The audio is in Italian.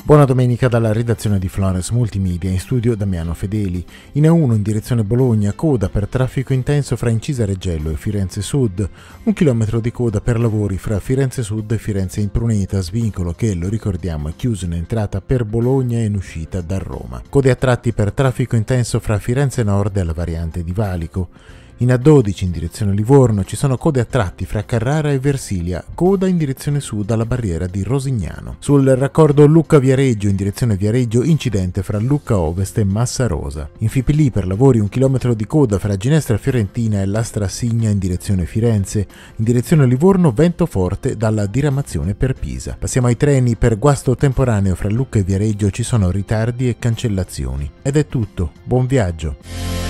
Buona domenica dalla redazione di Florence Multimedia, in studio Damiano Fedeli. In A1 in direzione Bologna, coda per traffico intenso fra Incisa Reggello e Firenze Sud. 1 chilometro di coda per lavori fra Firenze Sud e Firenze Impruneta, svincolo che, lo ricordiamo, è chiuso in entrata per Bologna e in uscita da Roma. Code a tratti per traffico intenso fra Firenze Nord e la variante di Valico. In A12 in direzione Livorno ci sono code a tratti fra Carrara e Versilia, coda in direzione sud alla barriera di Rosignano. Sul raccordo Lucca-Viareggio in direzione Viareggio, incidente fra Lucca Ovest e Massa Rosa. In Fipili per lavori 1 chilometro di coda fra Ginestra Fiorentina e Lastra Signa in direzione Firenze. In direzione Livorno vento forte dalla diramazione per Pisa. Passiamo ai treni. Per guasto temporaneo fra Lucca e Viareggio ci sono ritardi e cancellazioni. Ed è tutto, buon viaggio!